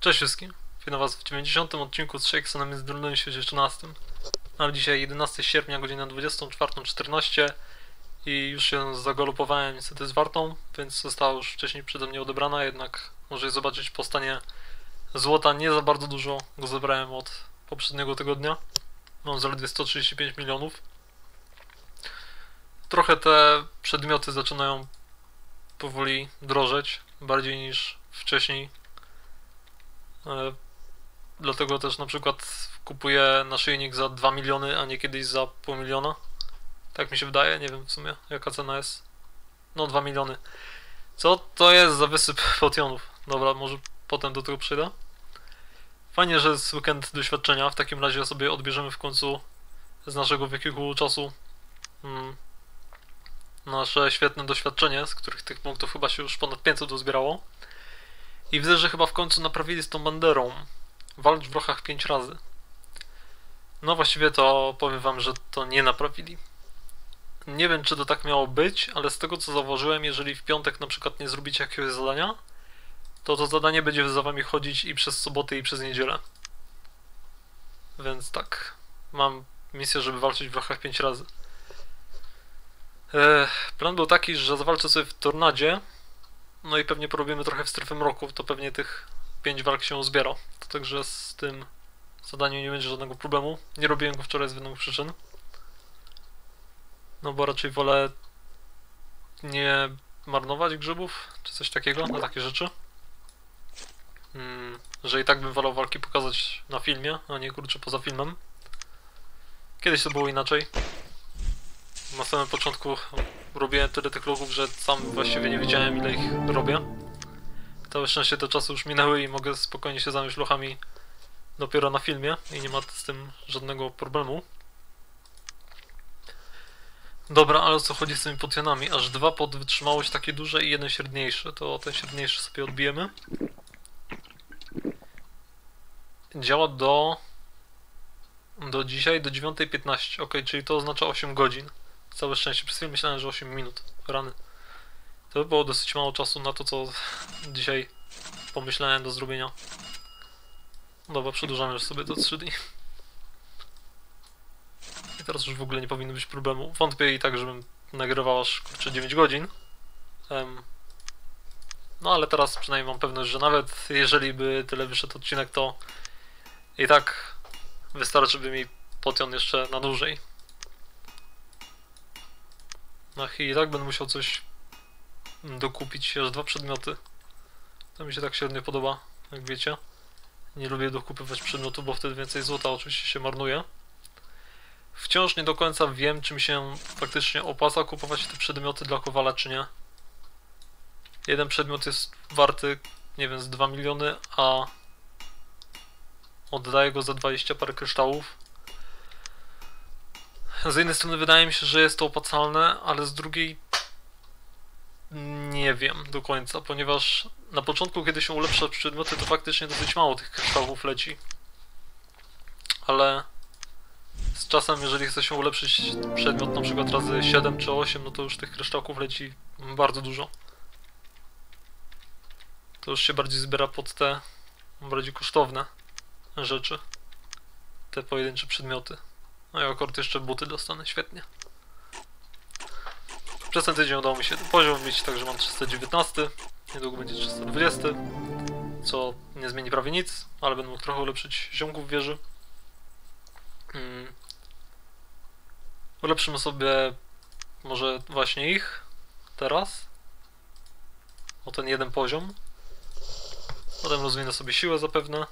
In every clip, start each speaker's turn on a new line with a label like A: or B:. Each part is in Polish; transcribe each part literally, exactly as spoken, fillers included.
A: Cześć wszystkim, witam was w dziewięćdziesiątym odcinku z Shakesa na Międzynarodowym Świecie trzynastym. Mamy dzisiaj jedenastego sierpnia, godzina dwudziesta czwarta czternaście i już się zagalopowałem niestety z wartą, więc została już wcześniej przede mnie odebrana, jednak możecie zobaczyć po stanie złota nie za bardzo dużo go zebrałem od poprzedniego tygodnia. Mam zaledwie sto trzydzieści pięć milionów. Trochę te przedmioty zaczynają powoli drożeć, bardziej niż wcześniej. E, dlatego też na przykład kupuję naszyjnik za dwa miliony, a nie kiedyś za pół miliona. Tak mi się wydaje, nie wiem w sumie jaka cena jest. No dwa miliony. Co to jest za wysyp potionów? Dobra, może potem do tego przyjdę. Fajnie, że jest weekend doświadczenia, w takim razie sobie odbierzemy w końcu z naszego wieku czasu hmm, nasze świetne doświadczenie, z których tych punktów chyba się już ponad pięćset uzbierało. I widzę, że chyba w końcu naprawili z tą banderą. Walcz w wrochach pięć razy. No właściwie to powiem wam, że to nie naprawili. Nie wiem, czy to tak miało być, ale z tego co zauważyłem, jeżeli w piątek na przykład nie zrobicie jakiegoś zadania, to to zadanie będzie za wami chodzić i przez soboty i przez niedzielę. Więc tak, mam misję, żeby walczyć w wrochach pięć razy. Eee, plan był taki, że zawalczę sobie w Tornadzie, no i pewnie porobimy trochę w strefę mroku, to pewnie tych pięć walk się uzbiera. To także z tym zadaniem nie będzie żadnego problemu. Nie robiłem go wczoraj z wiadomych przyczyn. No bo raczej wolę nie marnować grzybów, czy coś takiego, na takie rzeczy. Hmm, że i tak bym wolał walki pokazać na filmie, a nie kurczę poza filmem. Kiedyś to było inaczej. Na samym początku robiłem tyle tych logów, że sam właściwie nie wiedziałem, ile ich robię. Całe szczęście te czasy już minęły i mogę spokojnie się zająć lochami dopiero na filmie i nie ma z tym żadnego problemu. Dobra, ale o co chodzi z tymi potionami? Aż dwa pod wytrzymałość takie duże i jeden średniejszy. To ten średniejszy sobie odbijemy. Działa do... do dzisiaj, do dziewiątej piętnaście. Ok, czyli to oznacza osiem godzin. Całe szczęście. Przez chwilę myślałem, że osiem minut. Rany. To by było dosyć mało czasu na to, co dzisiaj pomyślałem do zrobienia. Dobra, przedłużamy już sobie do trzy dni. I teraz już w ogóle nie powinno być problemu. Wątpię i tak, żebym nagrywał aż kurczę dziewięć godzin. Um, no ale teraz przynajmniej mam pewność, że nawet jeżeli by tyle wyszedł odcinek, to i tak wystarczy by mi potion jeszcze na dłużej. No i tak będę musiał coś dokupić, aż dwa przedmioty. To mi się tak średnio podoba, jak wiecie. Nie lubię dokupywać przedmiotów, bo wtedy więcej złota oczywiście się marnuje. Wciąż nie do końca wiem, czy mi się faktycznie opłaca kupować te przedmioty dla Kowala, czy nie. Jeden przedmiot jest warty, nie wiem, z dwa miliony, a oddaję go za dwadzieścia parę kryształów. Z jednej strony wydaje mi się, że jest to opłacalne, ale z drugiej nie wiem do końca, ponieważ na początku, kiedy się ulepsza przedmioty, to faktycznie dosyć mało tych kryształów leci. Ale z czasem, jeżeli chce się ulepszyć przedmiot na przykład razy siedem czy osiem, no to już tych kryształków leci bardzo dużo. To już się bardziej zbiera pod te bardziej kosztowne rzeczy. Te pojedyncze przedmioty. No i akurat jeszcze buty dostanę, świetnie. Przez ten tydzień udało mi się poziom wbić, także mam trzysta dziewiętnaście. Niedługo będzie trzysta dwadzieścia. Co nie zmieni prawie nic, ale będę mógł trochę ulepszyć ziomków wieży. Hmm. Ulepszymy sobie może właśnie ich teraz o ten jeden poziom. Potem rozwinę sobie siłę zapewne.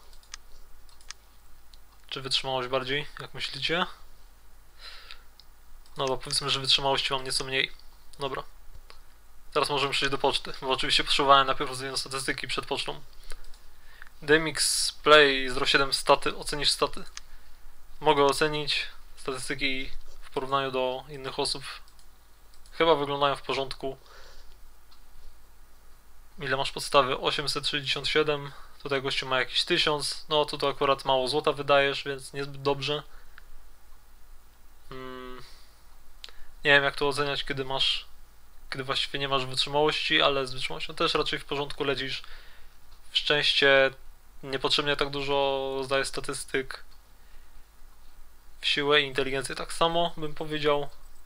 A: Czy wytrzymałość bardziej, jak myślicie? No bo powiedzmy, że wytrzymałości mam nieco mniej. Dobra. Teraz możemy przejść do poczty, bo oczywiście potrzebowałem najpierw rozwinąć statystyki przed pocztą. Demix Play zero siedem staty, ocenisz staty. Mogę ocenić statystyki w porównaniu do innych osób. Chyba wyglądają w porządku. Ile masz podstawy? osiemset sześćdziesiąt siedem. Tutaj gościu ma jakieś tysiąc. No tu to akurat mało złota wydajesz, więc niezbyt dobrze. Hmm. Nie wiem jak to oceniać, kiedy masz, kiedy właściwie nie masz wytrzymałości, ale z wytrzymałością też raczej w porządku lecisz. W szczęście niepotrzebnie tak dużo zdaje statystyk. W siłę i inteligencję tak samo bym powiedział.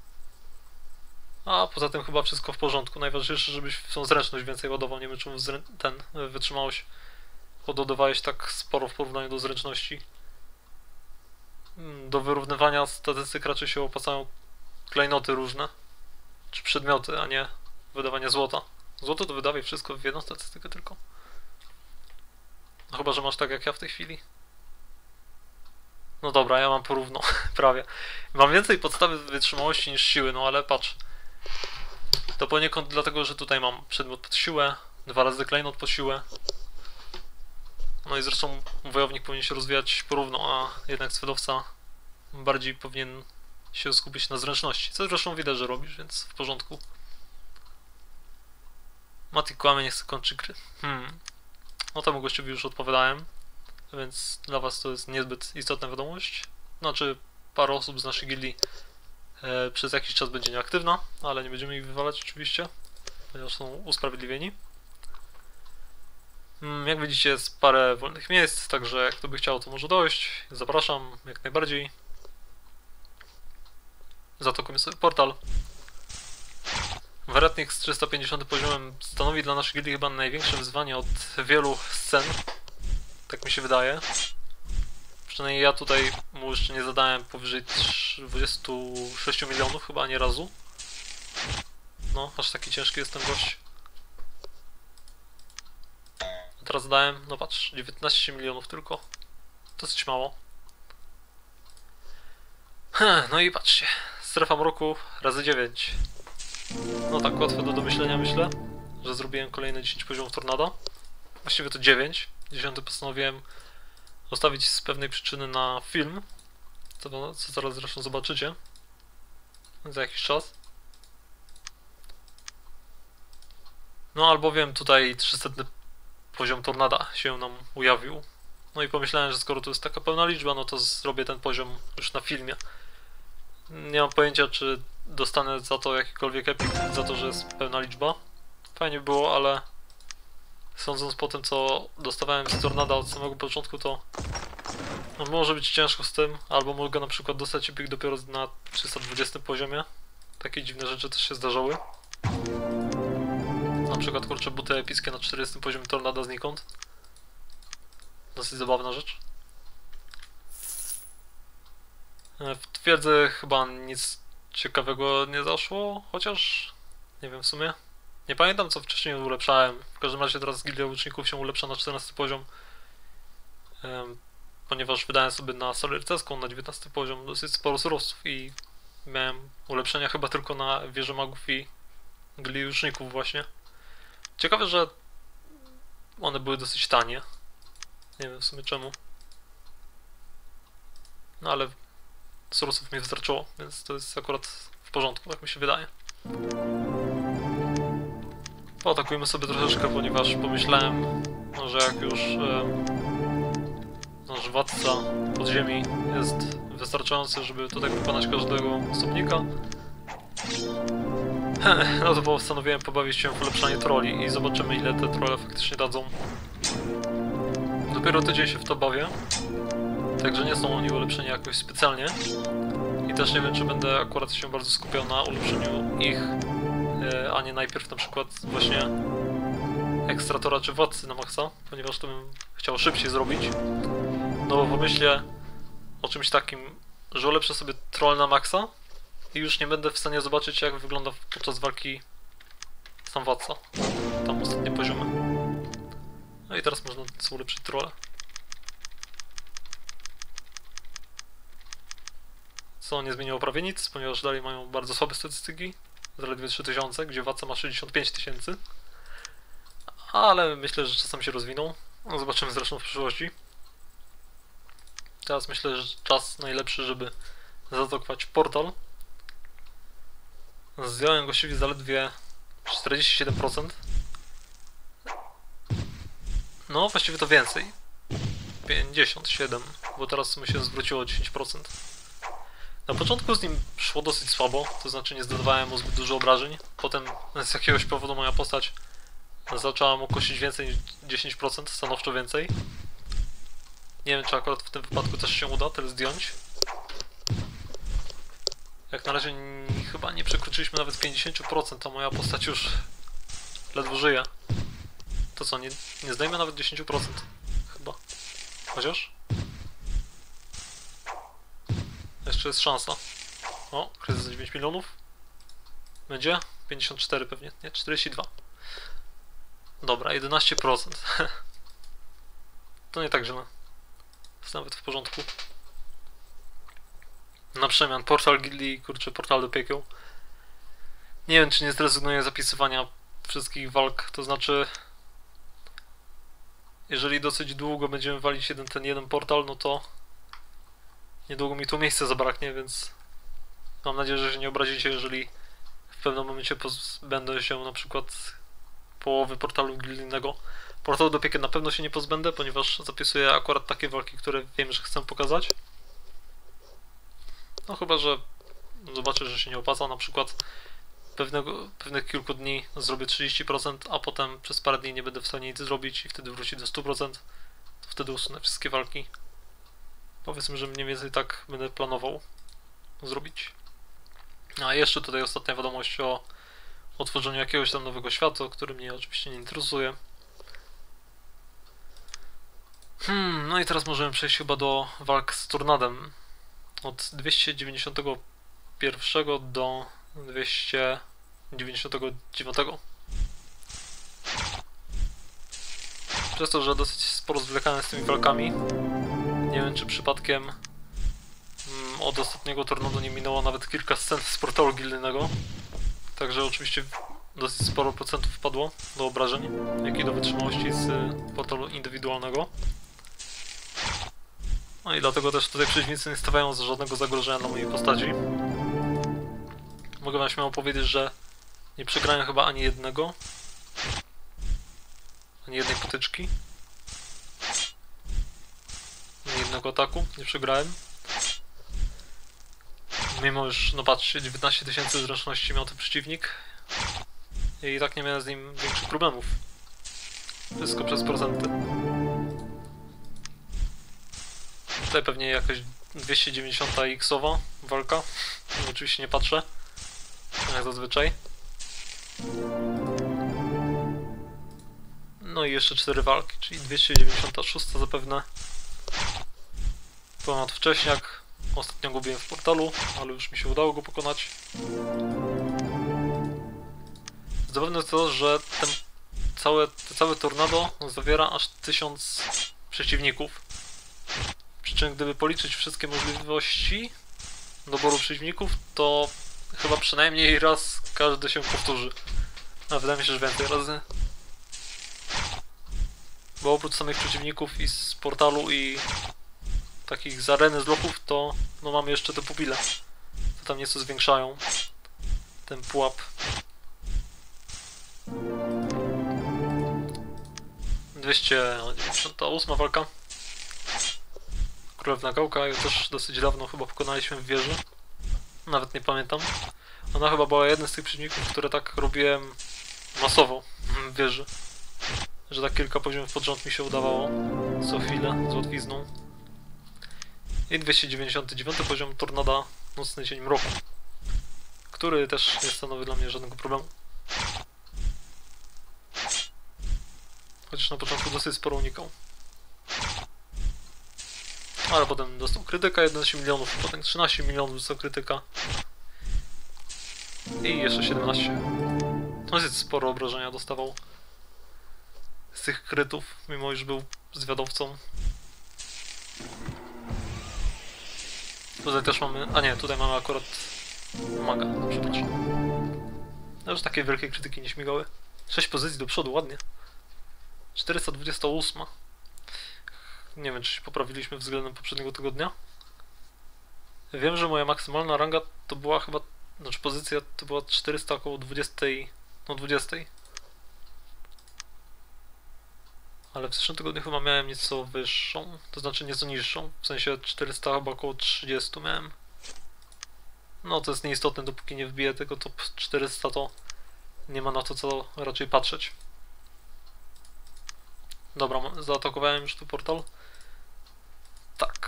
A: A poza tym chyba wszystko w porządku. Najważniejsze, żebyś w tą zręczność więcej ładował. Nie wiem, czemu ten wytrzymałość pododawałeś tak sporo w porównaniu do zręczności. Do wyrównywania statystyk raczej się opłacają klejnoty różne. Czy przedmioty, a nie wydawanie złota. Złoto to wydawaj wszystko w jedną statystykę tylko. No chyba, że masz tak jak ja w tej chwili. No dobra, ja mam porówno, prawie. Mam więcej podstawy wytrzymałości niż siły, no ale patrz. To poniekąd dlatego, że tutaj mam przedmiot pod siłę, dwa razy klejnot pod siłę. No i zresztą wojownik powinien się rozwijać porówno, a jednak swydowca bardziej powinien się skupić na zręczności. Co zresztą widać, że robisz, więc w porządku. Mati kłamie, nie chce kończyć gry. Hmm. No temu gościowi już odpowiadałem. Więc dla was to jest niezbyt istotna wiadomość. Znaczy, parę osób z naszej gildii e, przez jakiś czas będzie nieaktywna, ale nie będziemy ich wywalać oczywiście, ponieważ są usprawiedliwieni. Mm, jak widzicie, jest parę wolnych miejsc, także jak kto by chciał, to może dojść. Zapraszam jak najbardziej. Zatokujmy sobie portal. Weretnik z trzysta pięćdziesiątym poziomem stanowi dla naszej gildii chyba największe wyzwanie od wielu scen. Tak mi się wydaje. Przynajmniej ja tutaj mu jeszcze nie zadałem powyżej dwudziestu sześciu milionów, chyba ani razu. No, aż taki ciężki jest ten gość. A teraz dałem, no patrz, dziewiętnaście milionów tylko. Dosyć mało. Hm, no i patrzcie, strefa mroku razy dziewięć. No tak łatwe do domyślenia, myślę, że zrobiłem kolejne dziesięć poziomów tornada. Właściwie to dziewięć. dziesiąty postanowiłem zostawić z pewnej przyczyny na film, co, co zaraz zresztą zobaczycie za jakiś czas. No albowiem tutaj trzysetny poziom tornada się nam ujawnił. No i pomyślałem, że skoro to jest taka pełna liczba, no to zrobię ten poziom już na filmie. Nie mam pojęcia, czy dostanę za to jakikolwiek epik, za to, że jest pełna liczba. Fajnie było, ale sądząc po tym, co dostawałem z tornada od samego początku, to no, może być ciężko z tym, albo mogę na przykład dostać epik dopiero na trzysta dwudziestym poziomie. Takie dziwne rzeczy też się zdarzały. Na przykład kurczę buty epickie na czterdziestym poziomie tornada znikąd. Dosyć zabawna rzecz. W twierdzy chyba nic ciekawego nie zaszło, chociaż nie wiem w sumie. Nie pamiętam co wcześniej ulepszałem. W każdym razie teraz Gildia Łuczników się ulepsza na czternasty poziom. Um, ponieważ wydałem sobie na salę rycerską na dziewiętnasty poziom dosyć sporo surowców i miałem ulepszenia chyba tylko na wieżę magów i Gildii Łuczników właśnie. Ciekawe, że one były dosyć tanie. Nie wiem w sumie czemu. No ale surowców mi wystarczyło, więc to jest akurat w porządku, jak mi się wydaje. Pootakujmy sobie troszeczkę, ponieważ pomyślałem, no, że jak już e, nasz władca podziemi jest wystarczający, żeby tutaj pokonać każdego osobnika, no to postanowiłem pobawić się w ulepszanie troli i zobaczymy, ile te trolle faktycznie dadzą. Dopiero tydzień się w to bawię, także nie są oni ulepszeni jakoś specjalnie i też nie wiem, czy będę akurat się bardzo skupiał na ulepszeniu ich, a nie najpierw na przykład właśnie ekstratora czy władcy na maksa, ponieważ to bym chciał szybciej zrobić. No bo pomyślę o czymś takim, że ulepszę sobie troll na maksa i już nie będę w stanie zobaczyć, jak wygląda podczas walki sam władca. Tam ostatnie poziomy. No i teraz można sobie ulepszyć trolle. Co nie zmieniło prawie nic, ponieważ dalej mają bardzo słabe statystyki. Zaledwie trzy tysiące, gdzie władca ma sześćdziesiąt pięć tysięcy. Ale myślę, że czasem się rozwiną. No, zobaczymy zresztą w przyszłości. Teraz myślę, że czas najlepszy, żeby zaatakować portal. Zdjąłem gościowi zaledwie czterdzieści siedem procent. No, właściwie to więcej. pięćdziesiąt siedem procent, bo teraz mi się zwróciło o dziesięć procent. Na początku z nim szło dosyć słabo, to znaczy nie zdawałem mu zbyt dużo obrażeń. Potem z jakiegoś powodu moja postać zaczęła mu kosić więcej niż dziesięć procent, stanowczo więcej. Nie wiem, czy akurat w tym wypadku też się uda tyle zdjąć. Jak na razie n- chyba nie przekroczyliśmy nawet pięćdziesiąt procent, a moja postać już ledwo żyje. To co, nie, nie zdejmę nawet dziesięć procent chyba. Chociaż? Jeszcze jest szansa. O, kryzys dziewięć milionów. Będzie? pięćdziesiąt cztery pewnie, nie? czterdzieści dwa. Dobra, jedenaście procent. To nie tak źle. Jest nawet w porządku. Na przemian, portal gildii, kurczę, portal do piekieł. Nie wiem, czy nie zrezygnuję z zapisywania wszystkich walk, to znaczy... Jeżeli dosyć długo będziemy walić jeden, ten jeden portal, no to... Niedługo mi tu miejsca zabraknie, więc... Mam nadzieję, że się nie obrazicie, jeżeli w pewnym momencie pozbędę się na przykład połowy portalu gildijnego. Portalu do piekieł na pewno się nie pozbędę, ponieważ zapisuję akurat takie walki, które wiem, że chcę pokazać. No chyba, że zobaczę, że się nie opłaca, na przykład pewnego, pewnych kilku dni zrobię trzydzieści procent, a potem przez parę dni nie będę w stanie nic zrobić i wtedy wróci do stu procent. To wtedy usunę wszystkie walki. Powiedzmy, że mniej więcej tak będę planował zrobić. A jeszcze tutaj ostatnia wiadomość o otworzeniu jakiegoś tam nowego świata, który mnie oczywiście nie interesuje. Hmm, no i teraz możemy przejść chyba do walk z Tornadem. Od dwieście dziewięćdziesiątego pierwszego do dwieście dziewięćdziesiątego dziewiątego. Przez to, że dosyć sporo zwlekałem z tymi walkami, nie wiem, czy przypadkiem mm, od ostatniego Tornado nie minęło nawet kilka scen z portalu gildijnego. Także oczywiście dosyć sporo procentów wpadło do obrażeń, jak i do wytrzymałości z portalu indywidualnego. No i dlatego też tutaj przeciwnicy nie stawiają żadnego zagrożenia dla mojej postaci. Mogę wam śmiało powiedzieć, że nie przegrałem chyba ani jednego, ani jednej potyczki, ani jednego ataku nie przegrałem. Mimo już, no patrzcie, dziewiętnaście tysięcy zręczności miał ten przeciwnik i tak nie miałem z nim większych problemów. Wszystko przez procenty. Tutaj pewnie jakaś dwieście dziewięćdziesiąt X-owa walka. Oczywiście nie patrzę, jak zazwyczaj. No i jeszcze cztery walki, czyli dwieście dziewięćdziesiąt sześć zapewne. Ponad wcześniak. Ostatnio go biłem w portalu, ale już mi się udało go pokonać. Zapewne to, że ten całe, całe tornado zawiera aż tysiąc przeciwników. Przy czym gdyby policzyć wszystkie możliwości doboru przeciwników, to chyba przynajmniej raz każdy się powtórzy. A wydaje mi się, że więcej razy. Bo oprócz samych przeciwników i z portalu i takich z areny, z lochów, to no mamy jeszcze te pupile. To tam nieco zwiększają ten pułap. dwieście dziewięćdziesiąta ósma walka. Królewna Gałka, ją też dosyć dawno chyba pokonaliśmy w wieży. Nawet nie pamiętam. Ona chyba była jednym z tych przeciwników, które tak robiłem masowo w wieży. Że tak kilka poziomów pod rząd mi się udawało co chwilę z łatwizną. I dwieście dziewięćdziesiąty dziewiąty poziom Tornada Nocny Cień Mroku, który też nie stanowi dla mnie żadnego problemu. Chociaż na początku dosyć sporo unikał. Ale potem dostał krytyka jedenaście milionów, potem trzynaście milionów dostał krytyka. I jeszcze siedemnaście. Dosyć sporo obrażenia dostawał z tych krytów, mimo iż był zwiadowcą. Tutaj też mamy... a nie, tutaj mamy akurat maga, przepraszam. No już takie wielkie krytyki nie śmigały. sześć pozycji do przodu, ładnie. czterysta dwadzieścia osiem. Nie wiem, czy się poprawiliśmy względem poprzedniego tygodnia. Wiem, że moja maksymalna ranga to była chyba... znaczy pozycja to była czterysta około dwadzieścia... no dwadzieścia. Ale w zeszłym tygodniu chyba miałem nieco wyższą, to znaczy nieco niższą, w sensie czterysta chyba około trzydzieści miałem. No to jest nieistotne, dopóki nie wbiję tego top czterysta, to nie ma na to co raczej patrzeć. Dobra, zaatakowałem już tu portal.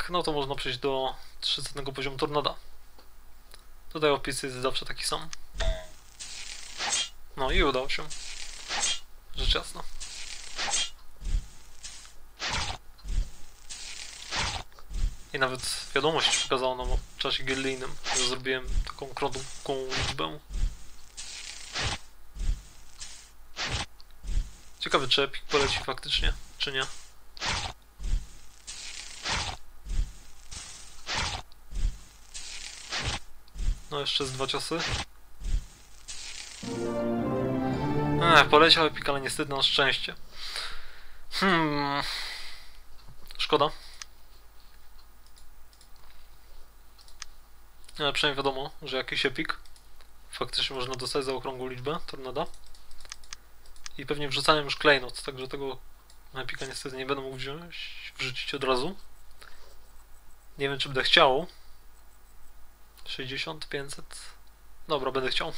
A: tak, no to można przejść do trzydziestego poziomu tornada. Tutaj opis jest zawsze taki sam. No i udało się. Rzecz jasna. I nawet wiadomość przekazała nam o czasie gildyjnym, że zrobiłem taką krótką liczbę. Ciekawy, czy Epic poleci faktycznie, czy nie. No jeszcze z dwa ciosy. Ech, poleciał Epic, ale niestety na szczęście. Hmm. Szkoda. Ale przynajmniej wiadomo, że jakiś Epic faktycznie można dostać za okrągłą liczbę tornada. I pewnie wrzucałem już klejnot, także tego Epica niestety nie będę mógł wziąć, wrzucić od razu. Nie wiem, czy będę chciał. sześćdziesiąt, pięćset. Dobra, będę chciał.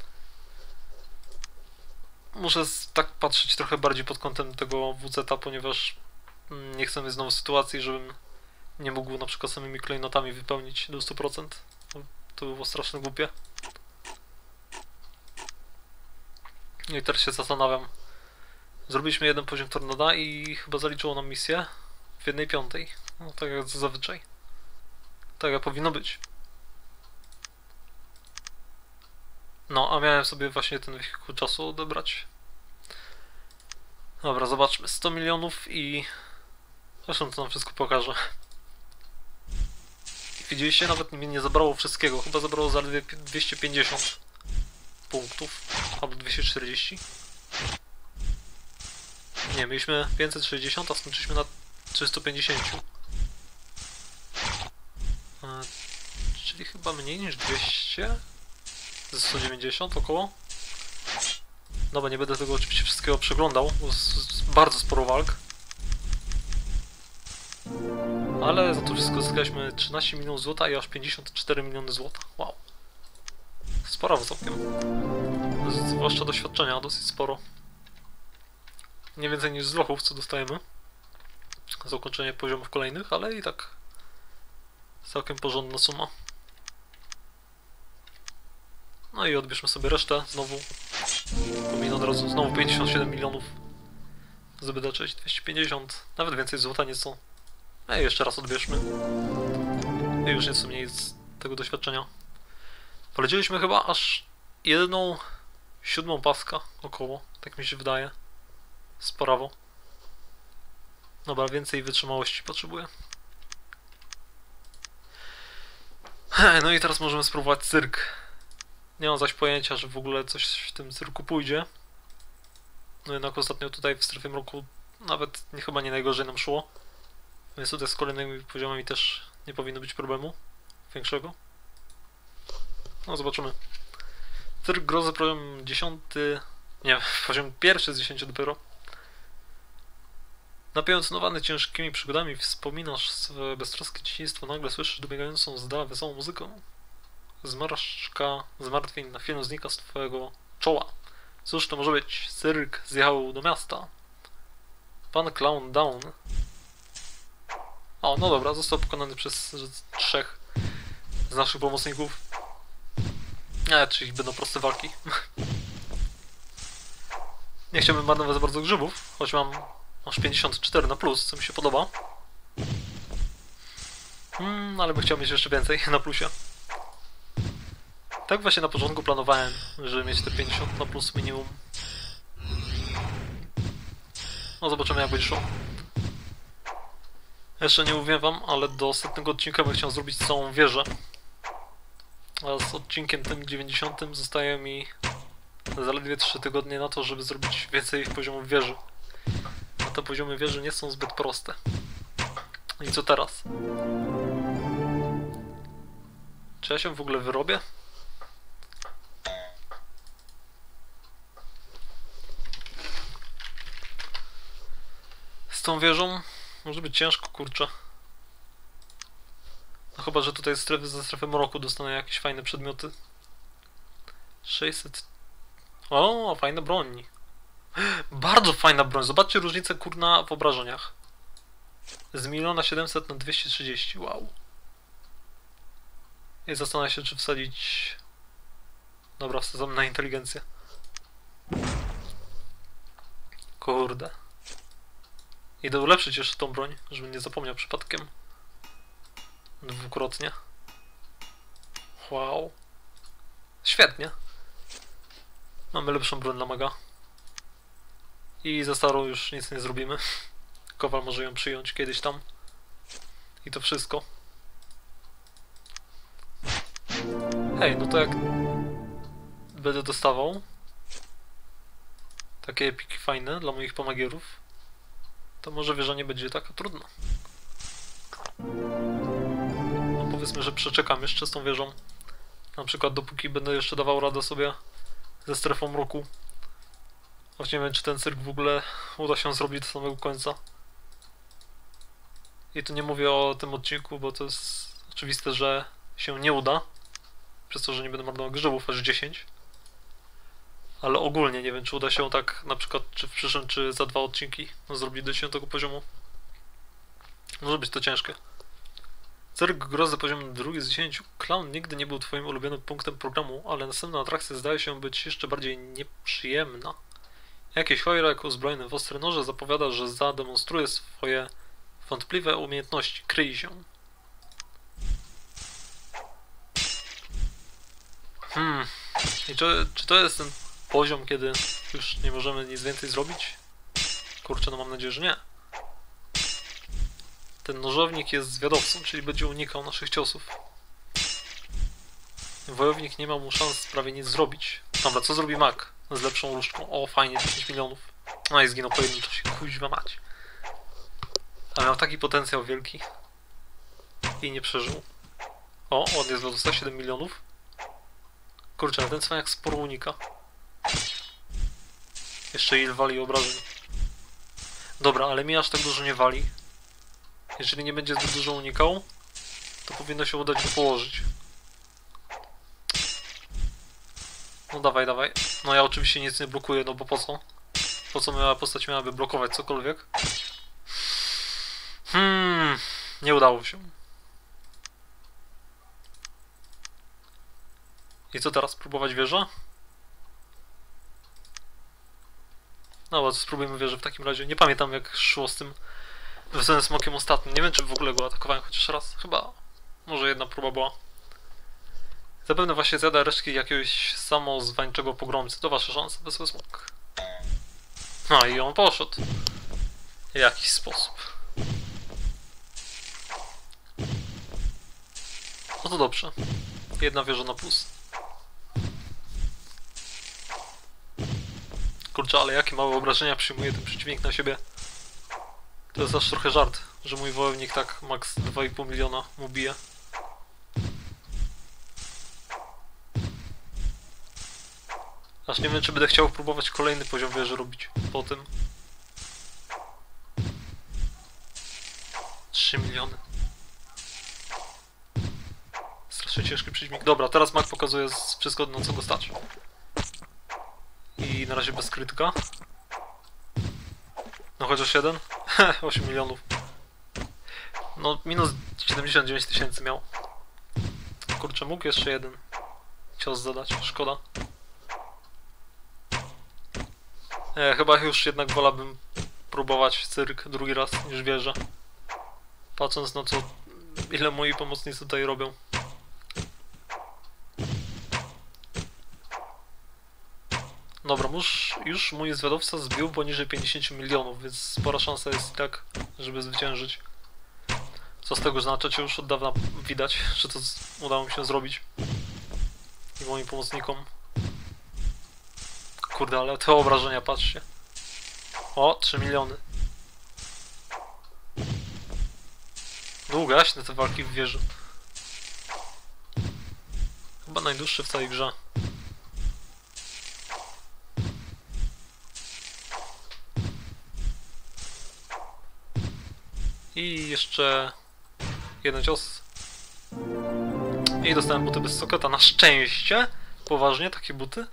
A: Muszę tak patrzeć trochę bardziej pod kątem tego W Z a, ponieważ nie chcę mieć znowu sytuacji, żebym nie mógł na przykład samymi klejnotami wypełnić do stu procent. To by było strasznie głupie. No i teraz się zastanawiam. Zrobiliśmy jeden poziom tornada i chyba zaliczyło nam misję w jednej piątej. No tak jak zazwyczaj. Tak jak powinno być. No, a miałem sobie właśnie ten wehikuł czasu odebrać. Dobra, zobaczmy. sto milionów i... Zresztą to nam wszystko pokaże. Widzieliście? Nawet mi nie zabrało wszystkiego. Chyba zabrało zaledwie dwieście pięćdziesiąt punktów. Albo dwieście czterdzieści. Nie, mieliśmy pięćset sześćdziesiąt, a skończyliśmy na trzysta pięćdziesiąt. E, czyli chyba mniej niż dwieście? Ze sto dziewięćdziesiąt około. Dobra, nie będę tego oczywiście wszystkiego przeglądał, bo jest bardzo sporo walk. Ale za to wszystko zyskaliśmy trzynaście milionów złota i aż pięćdziesiąt cztery miliony złota. Wow. Sporo całkiem. Zwłaszcza doświadczenia, dosyć sporo. Nie więcej niż z lochów, co dostajemy za ukończenie poziomów kolejnych, ale i tak całkiem porządna suma. No i odbierzmy sobie resztę znowu. Pominę od razu znowu pięćdziesiąt siedem milionów. Zbyt cześć dwieście pięćdziesiąt. Nawet więcej złota nieco. No i jeszcze raz odbierzmy. I już nieco mniej z tego doświadczenia. Polecieliśmy chyba aż jedną siódmą paska około. Tak mi się wydaje. Sporawo. Dobra, więcej wytrzymałości potrzebuję. No i teraz możemy spróbować cyrk. Nie mam zaś pojęcia, że w ogóle coś w tym cyrku pójdzie. No jednak ostatnio tutaj w strefie mroku nawet nie, chyba nie najgorzej nam szło. Więc tutaj z kolejnymi poziomami też nie powinno być problemu większego. No zobaczymy. Cyrk grozy poziom dziesiąty... Nie, poziom pierwszy z dziesięciu dopiero. Napiętnowany ciężkimi przygodami wspominasz swoje beztroskie dzieciństwo, nagle słyszysz dobiegającą z dala wesołą muzykę. Zmarszczka zmartwień na chwilę znika z twojego czoła. Cóż to może być? Cyrk zjechał do miasta. Pan Clown Down. O, no dobra, został pokonany przez trzech z naszych pomocników. Nie, czyli będą proste walki. Nie chciałbym marnować za bardzo grzybów, choć mam aż pięćdziesiąt cztery na plus, co mi się podoba. Hmm, ale bym chciał mieć jeszcze więcej na plusie. Tak właśnie na początku planowałem, żeby mieć te pięćdziesiąt na plus minimum. No zobaczymy, jak będzie szło. Jeszcze nie mówię wam, ale do ostatniego odcinka bym chciał zrobić całą wieżę. A z odcinkiem tym dziewięćdziesiątym zostaje mi zaledwie trzy tygodnie na to, żeby zrobić więcej poziomów wieży. A te poziomy wieży nie są zbyt proste. I co teraz? Czy ja się w ogóle wyrobię? Z tą wieżą może być ciężko, kurczę. No chyba, że tutaj strefy, ze strefy mroku dostanę jakieś fajne przedmioty. sześćset... O, fajna broń. Bardzo fajna broń. Zobaczcie różnicę, kurna, w obrażeniach. Z miliona siedemset na dwieście trzydzieści, wow. I zastanawiam się, czy wsadzić... Dobra, wsadzam na inteligencję. Kurde. Idę ulepszyć jeszcze tą broń, żebym nie zapomniał przypadkiem. Dwukrotnie. Wow. Świetnie. Mamy lepszą broń dla maga. I za starą już nic nie zrobimy. Kowal może ją przyjąć kiedyś tam. I to wszystko. Hej, no to jak będę dostawał takie epiki fajne dla moich pomagierów, to może wieża nie będzie taka trudna. No powiedzmy, że przeczekam jeszcze z tą wieżą. Na przykład dopóki będę jeszcze dawał radę sobie ze strefą mroku. Choć nie wiem, czy ten cyrk w ogóle uda się zrobić do samego końca. I tu nie mówię o tym odcinku, bo to jest oczywiste, że się nie uda. Przez to, że nie będę marnował grzybów aż dziesięć. Ale ogólnie nie wiem, czy uda się tak na przykład, czy w przyszłym, czy za dwa odcinki no, zrobić do dziesiątego poziomu. Może być to ciężkie. Cyrk grozy poziom drugi z dziesięciu. Clown nigdy nie był twoim ulubionym punktem programu, ale następna atrakcja zdaje się być jeszcze bardziej nieprzyjemna. Jakiś chojrak uzbrojony w ostre noże zapowiada, że zademonstruje swoje wątpliwe umiejętności. Kryj się. Hmm. I czy, czy to jest ten poziom, kiedy już nie możemy nic więcej zrobić? Kurczę, no mam nadzieję, że nie. Ten nożownik jest zwiadowcą, czyli będzie unikał naszych ciosów. Wojownik nie ma mu szans prawie nic zrobić. Dobra, co zrobi mag z lepszą różdżką? O, fajnie, dziesięć milionów. No i zginął po jednym czasie, kuźwa mać. A miał taki potencjał wielki. I nie przeżył. O, ładnie zwiadowca, siedem milionów. Kurczę, ale ten cwaniak sporo unika. Jeszcze il wali obrażeń. Dobra, ale mi aż tak dużo nie wali. Jeżeli nie będzie zbyt dużo unikał, to powinno się udać go położyć. No dawaj, dawaj. No ja oczywiście nic nie blokuję, no bo po co? Po co moja postać miałaby blokować cokolwiek? Hmm, nie udało się. I co teraz? Próbować wieżę? No bo spróbujmy wieżę w takim razie. Nie pamiętam jak szło z tym wesołym smokiem ostatnim. Nie wiem, czy w ogóle go atakowałem chociaż raz. Chyba może jedna próba była. Zapewne właśnie zjada resztki jakiegoś samozwańczego pogromcy. To wasza szansa, wesoły smok. No i on poszedł. W jakiś sposób. No to dobrze. Jedna wieża na plus. Kurczę, ale jakie małe obrażenia przyjmuje ten przeciwnik na siebie. To jest aż trochę żart, że mój wojownik tak max dwa i pół miliona mu bije. Aż nie wiem, czy będę chciał próbować kolejny poziom wieży robić po tym. trzy miliony. Strasznie ciężki przeciwnik. Dobra, teraz mag pokazuje wszystko, na co go stać. I na razie bez krytyka. No chociaż jeden? osiem milionów. No minus siedemdziesiąt dziewięć tysięcy miał. Kurczę, mógł jeszcze jeden cios zadać, szkoda. E, chyba już jednak wolałbym próbować cyrk drugi raz niż wieżę. Patrząc na to, ile moi pomocnicy tutaj robią. Dobra, już, już mój zwiadowca zbił poniżej pięćdziesiąt milionów, więc spora szansa jest i tak, żeby zwyciężyć. Co z tego znaczy, już od dawna widać, że to udało mi się zrobić. I moim pomocnikom. Kurde, ale te obrażenia, patrzcie. O, trzy miliony. Długo jaśne te walki w wieży. Chyba najdłuższe w całej grze. I jeszcze jeden cios. I dostałem buty bez soketa. Na szczęście! Poważnie, takie buty?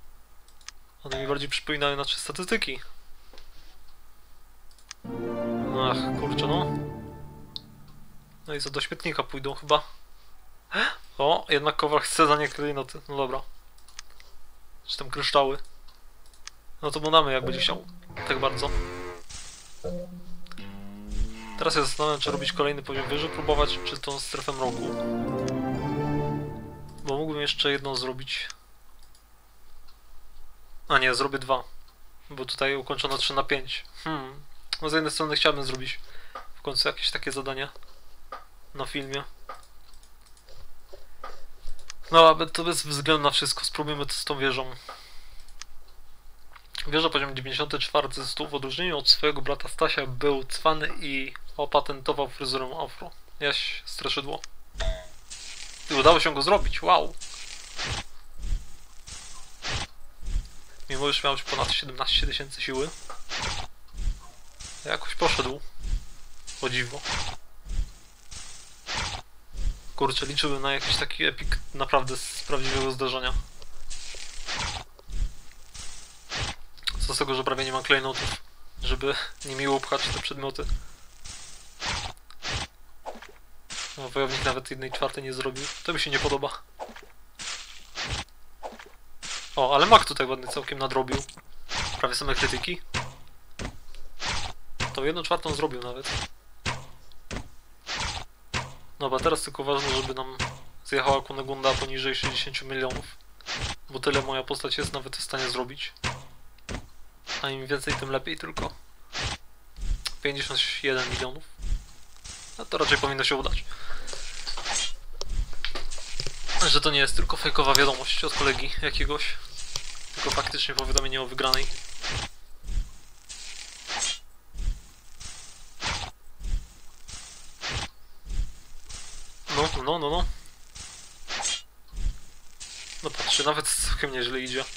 A: One mi bardziej przypominają nasze statystyki. Ach, kurczę, no. No i co, do śmietnika pójdą chyba. O, jednak Kowal chce za nie klejnoty. No dobra. Czy tam kryształy. No to mu damy, jak będzie chciał. Tak bardzo. Teraz się zastanawiam, czy robić kolejny poziom wieży, próbować, czy tą strefę mroku. Bo mógłbym jeszcze jedną zrobić. A nie, zrobię dwa. Bo tutaj ukończono trzy na pięć. Hmm. No z jednej strony chciałbym zrobić w końcu jakieś takie zadania na filmie. No, ale to bez względu na wszystko. Spróbujmy to z tą wieżą. Wieża poziom dziewięćdziesiąty czwarty stu w odróżnieniu od swojego brata Stasia był cwany i opatentował fryzurę afro. Jaś straszydło. I udało się go zrobić, wow! Mimo już miał już ponad siedemnaście tysięcy siły. Jakoś poszedł. O dziwo. Kurczę, liczyłbym na jakiś taki epik naprawdę z prawdziwego zdarzenia. Co z tego, że prawie nie mam klejnotów, żeby nimi upchać te przedmioty. No, wojownik nawet jednej czwartej nie zrobił. To mi się nie podoba. O, ale Mak tutaj ładnie całkiem nadrobił. Prawie same krytyki. To jedną czwartą zrobił nawet. Dobra, teraz tylko ważne, żeby nam zjechała Kunegunda poniżej sześćdziesięciu milionów. Bo tyle moja postać jest nawet w stanie zrobić. A im więcej, tym lepiej tylko. pięćdziesiąt jeden milionów. No to raczej powinno się udać. Że to nie jest tylko fejkowa wiadomość od kolegi jakiegoś. Tylko faktycznie powiadomienie o wygranej. No, no, no, no. No patrzcie, nawet całkiem nieźle idzie.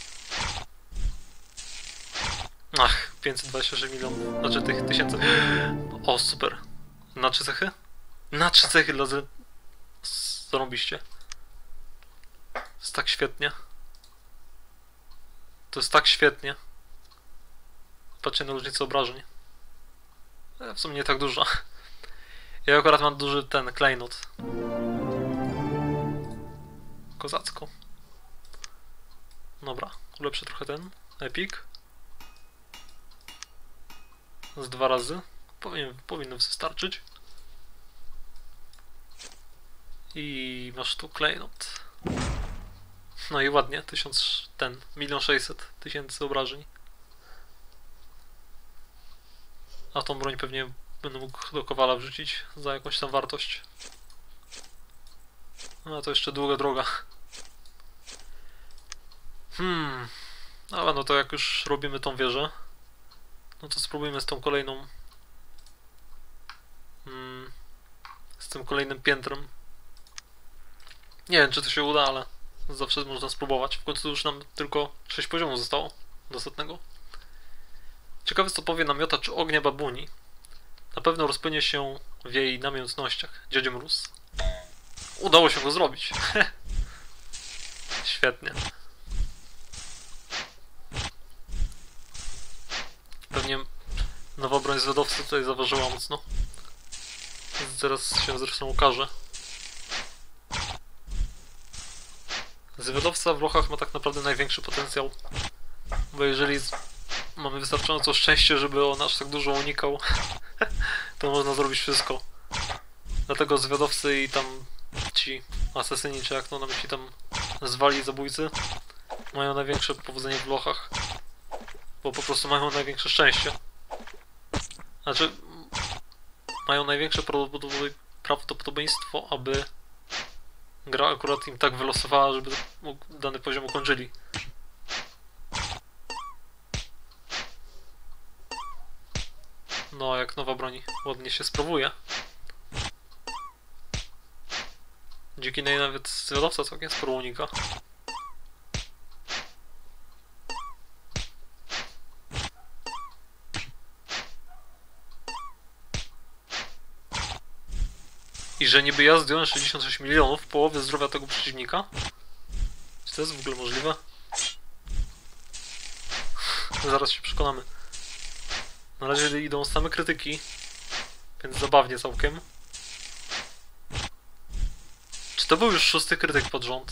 A: Ach, pięćset dwadzieścia sześć milionów. Znaczy tych tysięcy. O, super. Na trzy cechy? Na trzy cechy dla z... Zarąbiście. To jest tak świetnie. To jest tak świetnie. Patrzcie na różnicę obrażeń. W sumie nie tak dużo. Ja akurat mam duży ten klejnot. Kozacko. Dobra, ulepszę trochę ten epik. Z dwa razy. Powinien, powinno wystarczyć. I masz tu klejnot. No i ładnie, tysiąc ten, milion sześćset tysięcy obrażeń. A tą broń pewnie będę mógł do Kowala wrzucić za jakąś tam wartość. No to jeszcze długa droga. Hmm. Ale no to jak już robimy tą wieżę, no to spróbujmy z tą kolejną. Hmm. Z tym kolejnym piętrem. Nie wiem, czy to się uda, ale zawsze można spróbować. W końcu już nam tylko sześć poziomów zostało do ostatniego. Ciekawe, co powie namiotacz ognia babuni. Na pewno rozpłynie się w jej namiętnościach. Dziadzie Mróz. Udało się go zrobić. Świetnie. Pewnie nowa broń zwiadowcy tutaj zaważyła mocno. Zaraz się zresztą ukaże. Zwiadowca w lochach ma tak naprawdę największy potencjał. Bo jeżeli mamy wystarczająco szczęście, żeby on aż tak dużo unikał, to można zrobić wszystko. Dlatego zwiadowcy i tam ci asesyni, czy jak to na myśli tam zwali zabójcy, mają największe powodzenie w lochach. Bo po prostu mają największe szczęście. Znaczy, mają największe prawdopodobieństwo, aby gra akurat im tak wylosowała, żeby dany poziom ukończyli. No, jak nowa broń ładnie się sprawuje. Dzięki niej nawet zwiadowca całkiem sporo unika. I że niby ja zdjąłem sześćdziesiąt sześć milionów, połowy zdrowia tego przeciwnika? Czy to jest w ogóle możliwe? Zaraz się przekonamy. Na razie idą same krytyki. Więc zabawnie całkiem. Czy to był już szósty krytyk pod rząd?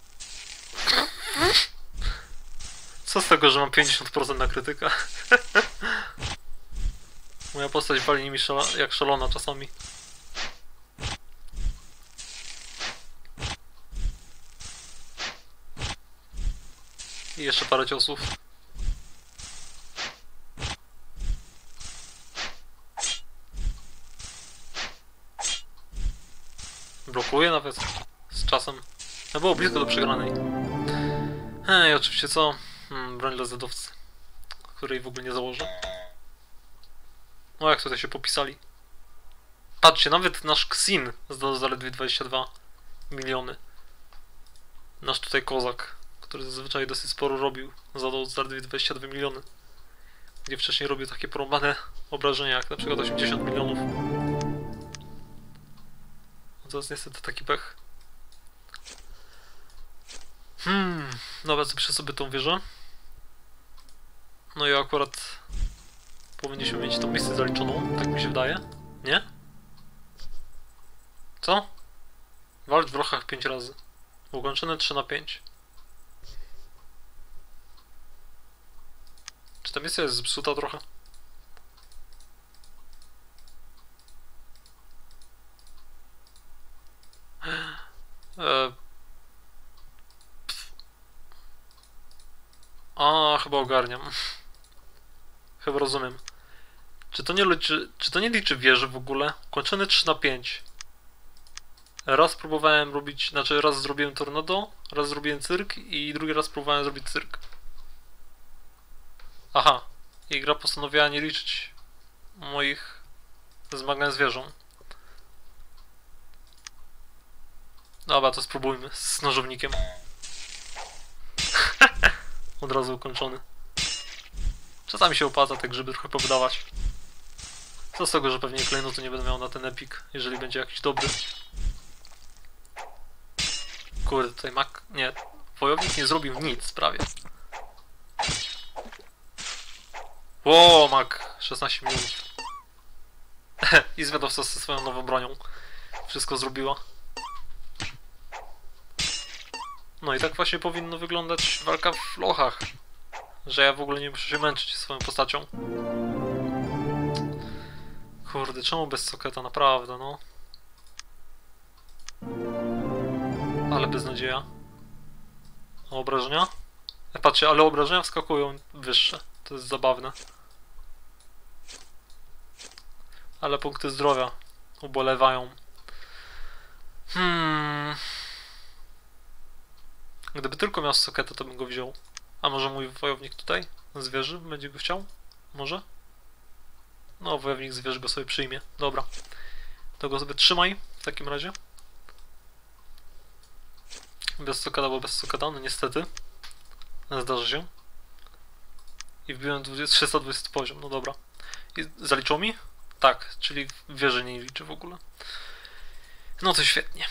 A: Co z tego, że mam pięćdziesiąt procent na krytyka? Moja postać wali nimi szala jak szalona czasami. I jeszcze parę ciosów. Blokuje nawet z czasem. No było blisko do przegranej. Ej, oczywiście co? Hmm, broń dla zedowcy, której w ogóle nie założę. No jak tutaj się popisali. Patrzcie, nawet nasz Xin zdał zaledwie dwadzieścia dwa miliony. Nasz tutaj kozak, który zazwyczaj dosyć sporo robił, zadał zaledwie dwadzieścia dwa miliony. Gdzie wcześniej robił takie porąbane obrażenia, jak na przykład osiemdziesiąt milionów. No to jest niestety taki pech. Hmm, dobra, zapiszę sobie tą wieżę. No i akurat powinniśmy mieć tą misję zaliczoną, tak mi się wydaje. Nie? Co? Walcz w rochach pięć razy. Ukończone trzy na pięć. Czy ta misja jest zepsuta trochę? E... A, chyba ogarniam. Chyba rozumiem. Czy to nie liczy, czy to nie liczy wieży w ogóle? Ukończony trzy na pięć. Raz próbowałem robić, znaczy raz zrobiłem tornado, raz zrobiłem cyrk i drugi raz próbowałem zrobić cyrk. Aha. I gra postanowiła nie liczyć moich zmagań z wieżą. Dobra, to spróbujmy z nożownikiem. Od razu ukończony. Czasami się opłaca te grzyby trochę powydawać. Co z tego, że pewnie klejnotu nie będę miał na ten epik, jeżeli będzie jakiś dobry. Kurde, tutaj mak... nie. Wojownik nie zrobił nic prawie. Ło, mak! szesnaście milionów. I zwiadowca ze swoją nową bronią wszystko zrobiła. No i tak właśnie powinno wyglądać walka w lochach. Że ja w ogóle nie muszę się męczyć swoją postacią. Kurde, czemu bez soketa? Naprawdę, no. Ale beznadzieja. A obrażenia? Ja patrzcie, ale obrażenia wskakują wyższe. To jest zabawne. Ale punkty zdrowia ubolewają. Hmm. Gdyby tylko miał soketa, to bym go wziął. A może mój wojownik tutaj? Z wieży? Będzie go chciał? Może? No, wojownik z wieży go sobie przyjmie. Dobra. To go sobie trzymaj w takim razie. Bez soketa, bo bez soketa, no niestety. Zdarzy się. I wbiłem trzysta dwudziesty poziom, no dobra. I zaliczyło mi? Tak, czyli wieży nie liczy w ogóle. No to świetnie.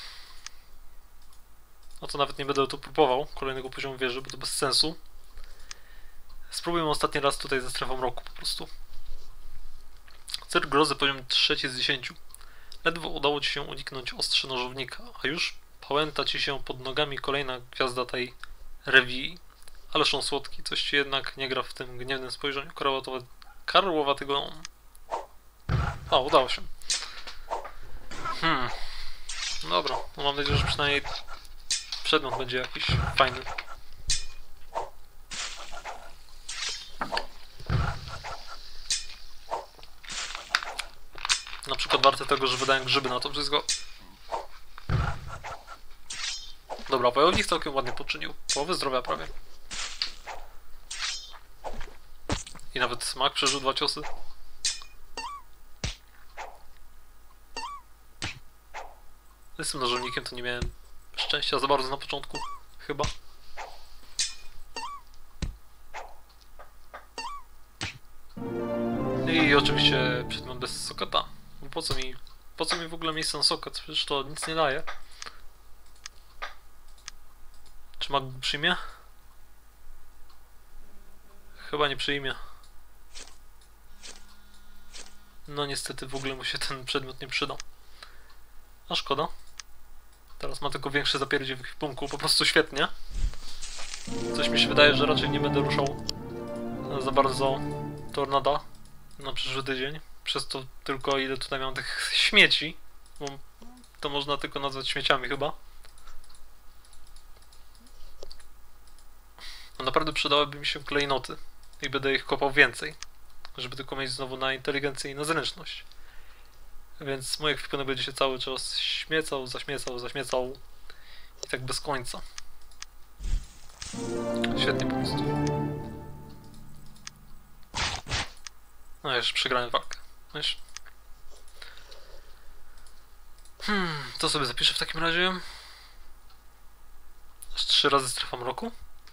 A: No to nawet nie będę tu próbował kolejnego poziomu wieży, bo to bez sensu. Spróbujmy ostatni raz tutaj ze strefą roku po prostu. Cyrk grozy poziom trzeci z dziesięciu. Ledwo udało ci się uniknąć ostrzy nożownika, a już pałęta ci się pod nogami kolejna gwiazda tej rewii. Ależ on słodki, coś ci jednak nie gra w tym gniewnym spojrzeniu karłowatego. O, udało się. Hmm. Dobra, no mam nadzieję, że przynajmniej przedmiot będzie jakiś fajny. Na przykład warte tego, że wydałem grzyby na to wszystko. Dobra, wojownik całkiem ładnie poczynił. Połowę zdrowia prawie. I nawet smak przeżył dwa ciosy. Z tym nożownikiem to nie miałem szczęścia za bardzo na początku. Chyba. I oczywiście przedmiot bez soketa. Bo po co mi, po co mi w ogóle miejsce na soket? Przecież to nic nie daje. Czy mag przyjmie? Chyba nie przyjmie. No niestety w ogóle mu się ten przedmiot nie przydał. A szkoda. Teraz ma tylko większe zapierdzie w ekwipunku, po prostu świetnie. Coś mi się wydaje, że raczej nie będę ruszał za bardzo tornada na przyszły tydzień. Przez to tylko ile tutaj mam tych śmieci, bo to można tylko nazwać śmieciami chyba. No naprawdę przydałyby mi się klejnoty i będę ich kopał więcej, żeby tylko mieć znowu na inteligencję i na zręczność. Więc mój ekwipunek będzie się cały czas śmiecał, zaśmiecał, zaśmiecał i tak bez końca. Świetnie po prostu. No już przegrałem walkę. Wiesz? Hmm, to sobie zapiszę w takim razie. Aż trzy razy strefa mroku?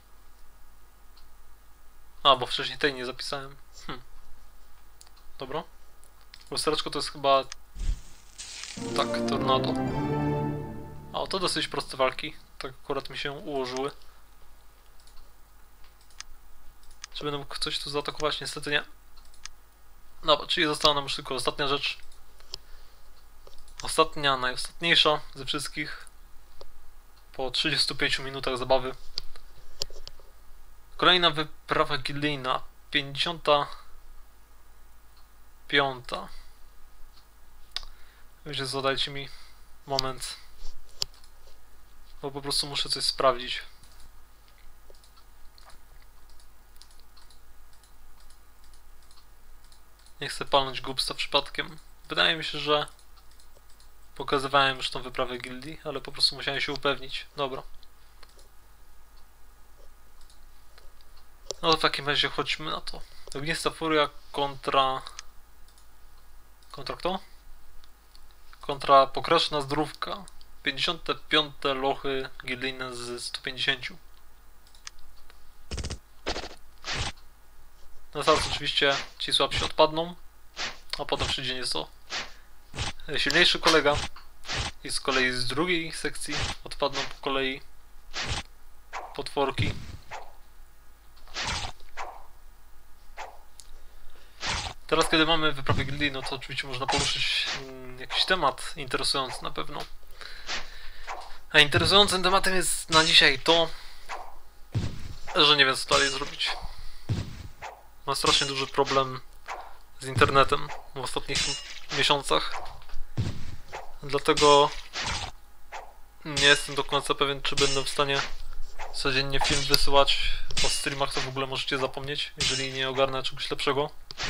A: A, bo wcześniej tej nie zapisałem. Hmm. Dobra. Lustereczko to jest chyba... Tak, tornado. A, to dosyć proste walki. Tak akurat mi się ułożyły. Czy będę mógł coś tu zaatakować? Niestety nie. Dobra, czyli została nam już tylko ostatnia rzecz. Ostatnia, najostatniejsza ze wszystkich. Po trzydziestu pięciu minutach zabawy. Kolejna wyprawa gildyjna. pięćdziesiąta piąta. Wiecie co, dajcie mi moment. Bo po prostu muszę coś sprawdzić. Nie chcę palnąć głupstwa przypadkiem. Wydaje mi się, że pokazywałem już tą wyprawę gildii, ale po prostu musiałem się upewnić. Dobra. No to w takim razie chodźmy na to. Ognista furia kontra... Kontra kto? Kontra pokraczna zdrówka. pięćdziesiąte piąte lochy gildyjne z stu pięćdziesięciu. Na start oczywiście ci słabsi odpadną, a potem przyjdzie nieco silniejszy kolega i z kolei z drugiej sekcji odpadną po kolei potworki. Teraz kiedy mamy wyprawę gildii, no to oczywiście można poruszyć mm, jakiś temat interesujący na pewno. A interesującym tematem jest na dzisiaj to, że nie wiem co dalej zrobić. Mam strasznie duży problem z internetem w ostatnich miesiącach. Dlatego nie jestem do końca pewien, czy będę w stanie codziennie film wysyłać. O streamach to w ogóle możecie zapomnieć, jeżeli nie ogarnę czegoś lepszego.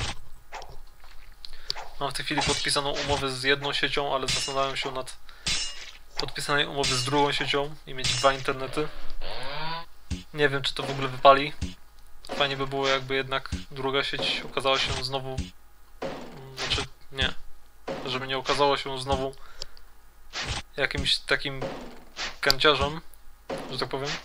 A: Mam w tej chwili podpisaną umowę z jedną siecią, ale zastanawiam się nad podpisanej umowy z drugą siecią i mieć dwa internety. Nie wiem, czy to w ogóle wypali. Fajnie by było, jakby jednak druga sieć okazała się znowu... Znaczy, nie. Żeby nie okazało się znowu jakimś takim kanciarzem, że tak powiem.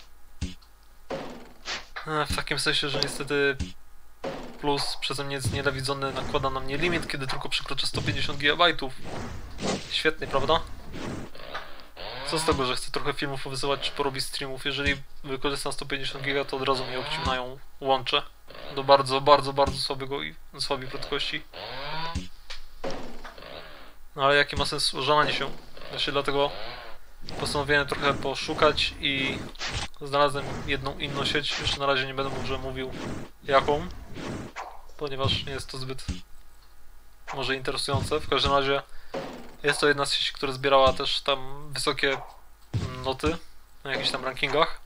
A: W takim sensie, że niestety Plus przeze mnie znienawidzony nakłada na mnie limit, kiedy tylko przekroczę sto pięćdziesiąt gigabajtów. Świetnie, prawda? Co z tego, że chcę trochę filmów wysyłać czy porobić streamów? Jeżeli wykorzystam sto pięćdziesiąt giga, to od razu mi obcinają łącze do bardzo, bardzo, bardzo słabego i słabej prędkości. No ale jaki ma sens użalanie się? Właśnie dlatego postanowiłem trochę poszukać i znalazłem jedną inną sieć. Jeszcze na razie nie będę może mówił jaką, ponieważ nie jest to zbyt może interesujące. W każdym razie jest to jedna z sieci, która zbierała też tam wysokie noty na jakichś tam rankingach,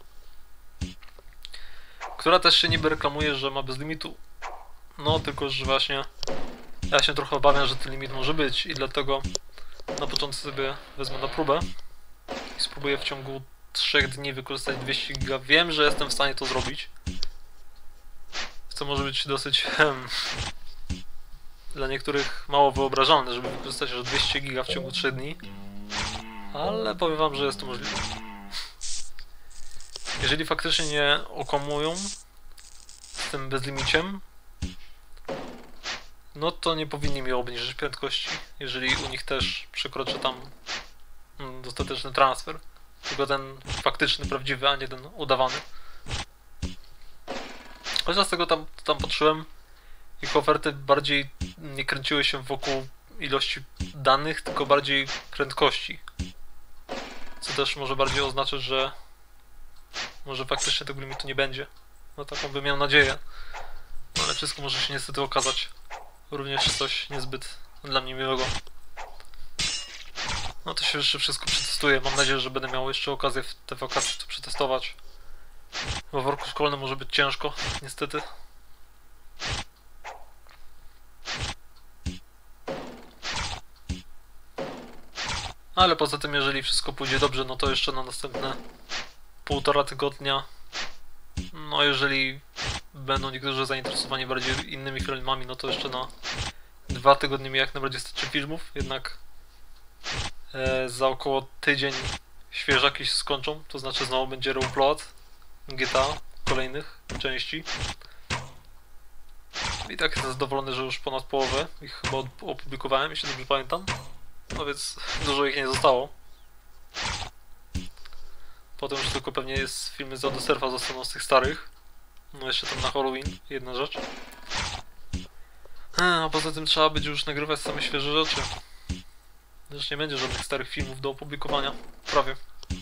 A: która też się niby reklamuje, że ma bez limitu. No tylko, że właśnie ja się trochę obawiam, że ten limit może być i dlatego na początku sobie wezmę na próbę i spróbuję w ciągu trzech dni wykorzystać dwieście giga. Wiem, że jestem w stanie to zrobić, co może być dosyć hmm, dla niektórych mało wyobrażalne, żeby wykorzystać aż dwieście giga w ciągu trzech dni, ale powiem wam, że jest to możliwe. Jeżeli faktycznie nie okłamują z tym bezlimiciem, no to nie powinni mi obniżyć prędkości, jeżeli u nich też przekroczę tam mm, dostateczny transfer. Tylko ten faktyczny, prawdziwy, a nie ten udawany. Chociaż z tego tam, tam patrzyłem ich oferty bardziej nie kręciły się wokół ilości danych, tylko bardziej prędkości. Co też może bardziej oznaczać, że może faktycznie tego limitu nie będzie. No taką bym miał nadzieję. No, ale wszystko może się niestety okazać również coś niezbyt dla mnie miłego. No to się jeszcze wszystko przetestuję. Mam nadzieję, że będę miał jeszcze okazję w te wakacje to przetestować. Bo w roku szkolnym może być ciężko, niestety. Ale poza tym, jeżeli wszystko pójdzie dobrze, no to jeszcze na następne półtora tygodnia. No jeżeli będą niektórzy zainteresowani bardziej innymi filmami, no to jeszcze na dwa tygodnie mi jak najbardziej starczy filmów. Jednak e, za około tydzień świeżaki się skończą, to znaczy znowu będzie reupload G T A kolejnych części. I tak jestem zadowolony, że już ponad połowę ich chyba opublikowałem, jeśli dobrze pamiętam. No więc dużo ich nie zostało. Potem już tylko pewnie jest filmy z Odysurfa zostaną z tych starych. No jeszcze tam na Halloween, jedna rzecz. A poza tym trzeba będzie już nagrywać same świeże rzeczy. Już nie będzie żadnych starych filmów do opublikowania. Prawie.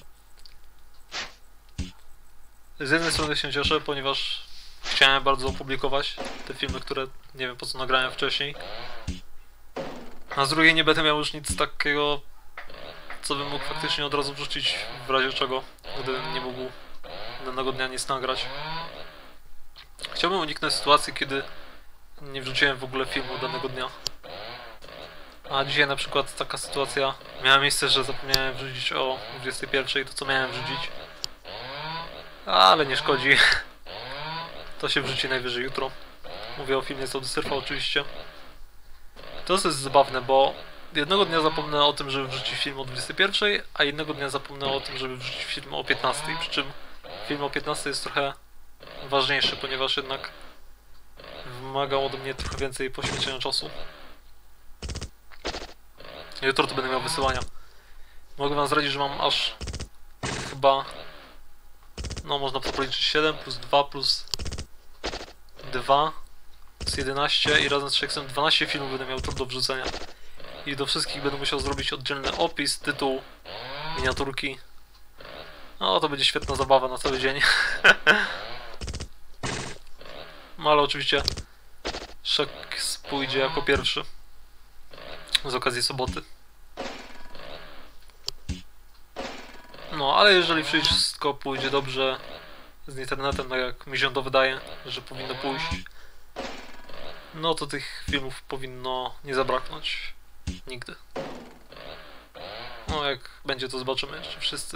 A: Z jednej strony się cieszę, ponieważ chciałem bardzo opublikować te filmy, które nie wiem po co nagrałem wcześniej. A z drugiej nie będę miał już nic takiego, co bym mógł faktycznie od razu wrzucić w razie czego, gdybym nie mógł danego dnia nic nagrać. Chciałbym uniknąć sytuacji, kiedy nie wrzuciłem w ogóle filmu danego dnia. A dzisiaj na przykład taka sytuacja miała miejsce, że zapomniałem wrzucić o dwudziestej pierwszej to co miałem wrzucić. Ale nie szkodzi. To się wrzuci najwyżej jutro. Mówię o filmie z Odysurfa oczywiście. To jest zabawne, bo jednego dnia zapomnę o tym, żeby wrzucić film o dwudziestej pierwszej, a innego dnia zapomnę o tym, żeby wrzucić film o piętnastej. Przy czym film o piętnastej jest trochę ważniejszy, ponieważ jednak wymagał ode mnie trochę więcej poświęcenia czasu. Jutro to będę miał wysyłania. Mogę wam zdradzić, że mam aż chyba, no można to policzyć, siedem plus dwa plus dwa plus jedenaście i razem z Shakesem dwanaście filmów będę miał do wrzucenia. I do wszystkich będę musiał zrobić oddzielny opis, tytuł, miniaturki. No to będzie świetna zabawa na cały dzień. No ale oczywiście Shakes pójdzie jako pierwszy z okazji soboty. No ale jeżeli wszystko pójdzie dobrze z internetem, tak jak mi się to wydaje, że powinno pójść, no to tych filmów powinno nie zabraknąć nigdy. No jak będzie, to zobaczymy jeszcze wszyscy.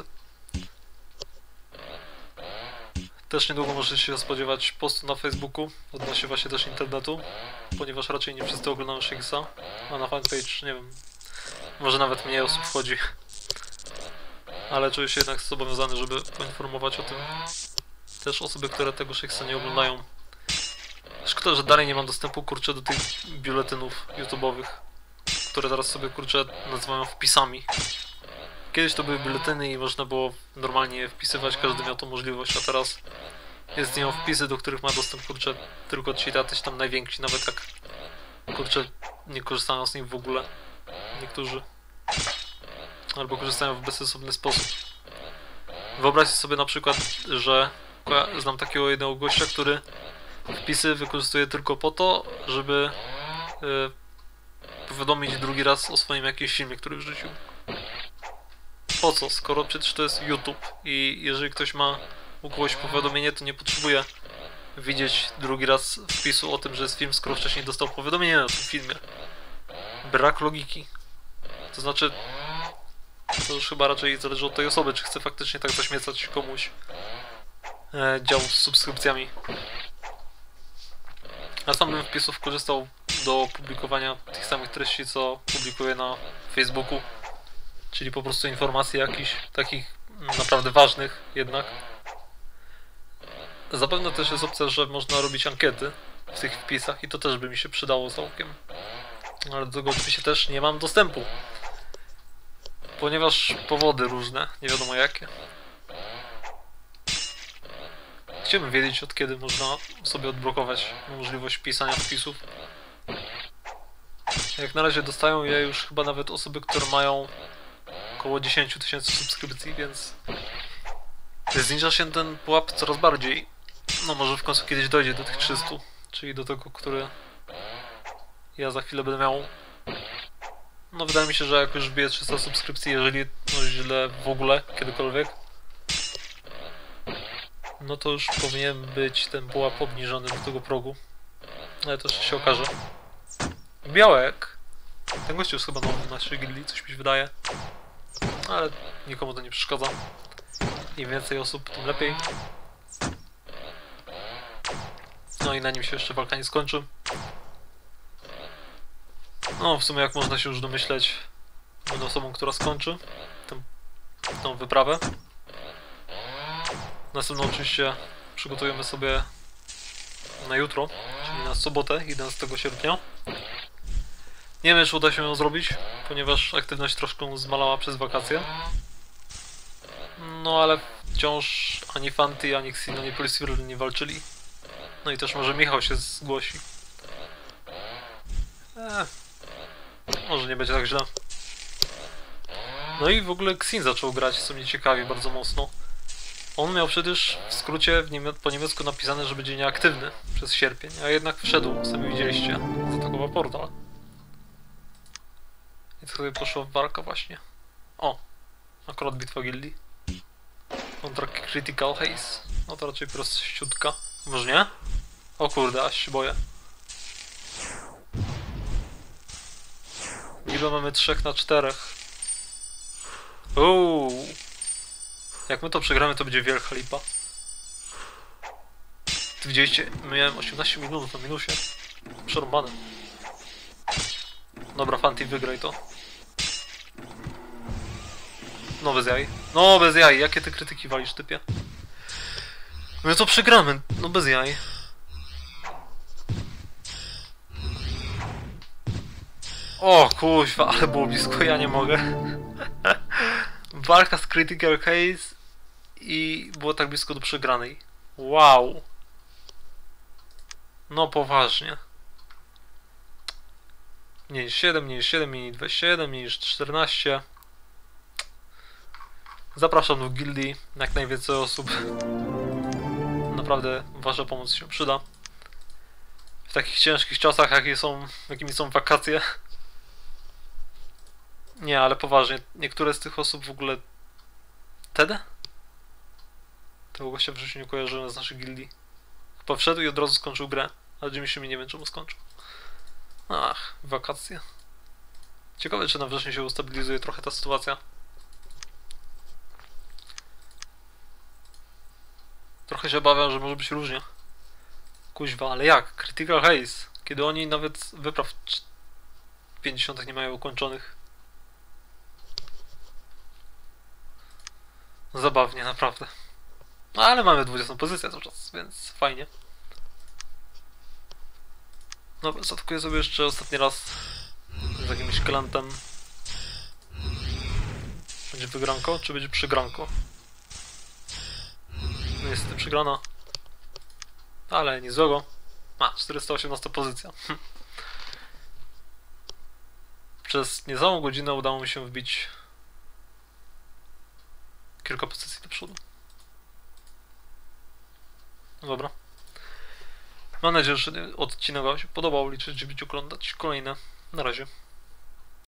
A: Też niedługo możecie się spodziewać postu na Facebooku odnośnie właśnie też internetu, ponieważ raczej nie wszyscy oglądają Shakesa, a na fanpage, nie wiem, może nawet mniej osób wchodzi. Ale czuję się jednak zobowiązany, żeby poinformować o tym też osoby, które tego Shakesa nie oglądają. Szkoda, że dalej nie mam dostępu, kurczę, do tych biuletynów YouTube'owych, które teraz sobie, kurczę, nazywają wpisami. Kiedyś to były biuletyny i można było normalnie je wpisywać, każdy miał tą możliwość, a teraz jest z nią wpisy, do których ma dostęp, kurczę, tylko ci tatyś tam najwięksi, nawet tak, kurczę, nie korzystają z nich w ogóle. Niektórzy. Albo korzystają w bezsensowny sposób. Wyobraźcie sobie na przykład, że znam takiego jednego gościa, który wpisy wykorzystuje tylko po to, żeby yy, powiadomić drugi raz o swoim jakimś filmie, który wrzucił. Po co? Skoro przecież to jest YouTube i jeżeli ktoś ma u kogoś powiadomienie, to nie potrzebuje widzieć drugi raz wpisu o tym, że jest film, skoro wcześniej dostał powiadomienie o tym filmie. Brak logiki. To znaczy, to już chyba raczej zależy od tej osoby, czy chce faktycznie tak zaśmiecać komuś e, dział z subskrypcjami. Ja sam bym wpisów korzystał do publikowania tych samych treści, co publikuję na Facebooku. Czyli po prostu informacji jakichś takich naprawdę ważnych jednak. Zapewne też jest opcja, że można robić ankiety w tych wpisach i to też by mi się przydało całkiem. Ale do tego oczywiście też nie mam dostępu. Ponieważ powody różne, nie wiadomo jakie. chciałbym wiedzieć, od kiedy można sobie odblokować możliwość pisania wpisów. Jak na razie dostają je już chyba nawet osoby, które mają około dziesięć tysięcy subskrypcji, więc zniża się ten pułap coraz bardziej. No może w końcu kiedyś dojdzie do tych trzystu, czyli do tego, który ja za chwilę będę miał. No wydaje mi się, że jak już wbiję trzysta subskrypcji, jeżeli no źle w ogóle, kiedykolwiek, no to już powinien być ten pułap obniżony do tego progu. Ale to jeszcze się okaże. Białek. Ten gościu jest chyba nowy w naszej gildii, coś mi się wydaje. Ale nikomu to nie przeszkadza. Im więcej osób, tym lepiej. No i na nim się jeszcze walka nie skończy. No w sumie jak można się już domyśleć, będę osobą, która skończy tę, tą wyprawę. Następną oczywiście przygotujemy sobie na jutro, czyli na sobotę, jedenastego sierpnia. Nie wiem, czy uda się ją zrobić, ponieważ aktywność troszkę zmalała przez wakacje. No ale wciąż ani Fanty, ani Xin, ani Poliswirl nie walczyli. No i też może Michał się zgłosi. Eee, może nie będzie tak źle. No i w ogóle Xin zaczął grać, co mnie ciekawi bardzo mocno. On miał przecież w skrócie w niemie po niemiecku napisane, że będzie nieaktywny przez sierpień, a jednak wszedł, sami widzieliście, zaatakował portal. I to sobie poszła walka właśnie. O, akurat bitwa gildii. Kontra Critical Haze. No to raczej prościutka. Może nie? O kurde, aż się boję. Niby mamy trzech na czterech. Uuu. Jak my to przegramy, to będzie wielka lipa. Ty widzieliście? Miałem osiemnaście minut na minusie. Przerąbane. Dobra, Fanty, wygraj to. No bez jaj. No bez jaj. Jakie ty krytyki walisz, typie? My to przegramy. No bez jaj. O kuźwa, ale było blisko, ja nie mogę. Walka z Critical Haze i było tak blisko do przegranej. Wow. No poważnie. Mniej niż siedem, mniej niż siedem, mniej niż dwadzieścia jeden, mniej niż czternaście. Zapraszam do gildii, jak najwięcej osób. Naprawdę wasza pomoc się przyda. W takich ciężkich czasach, jakie są, jakimi są wakacje. Nie, ale poważnie, niektóre z tych osób w ogóle... Tedy? Tego gościa w życiu nie kojarzyłem z naszej gildii. Chyba wszedł i od razu skończył grę, ale Jimmy się mi nie wiem czemu skończył. Ach, wakacje. Ciekawe, czy na wrześniu się ustabilizuje trochę ta sytuacja. Trochę się obawiam, że może być różnie. Kuźwa, ale jak? Critical Haze. Kiedy oni nawet wypraw pięćdziesiąt nie mają ukończonych. Zabawnie, naprawdę. No ale mamy dwudziestą pozycję cały czas, więc fajnie. No, zaatakuję sobie jeszcze ostatni raz z jakimś klantem. Będzie wygranko, czy będzie przygranko? No niestety przegrana. Ale nic złego. A, czterysta osiemnasta pozycja. Przez niecałą godzinę udało mi się wbić kilka pozycji do przodu. No dobra. Mam nadzieję, że odcinek wam się podobał. Liczę, że będziecie oglądać kolejne. Na razie.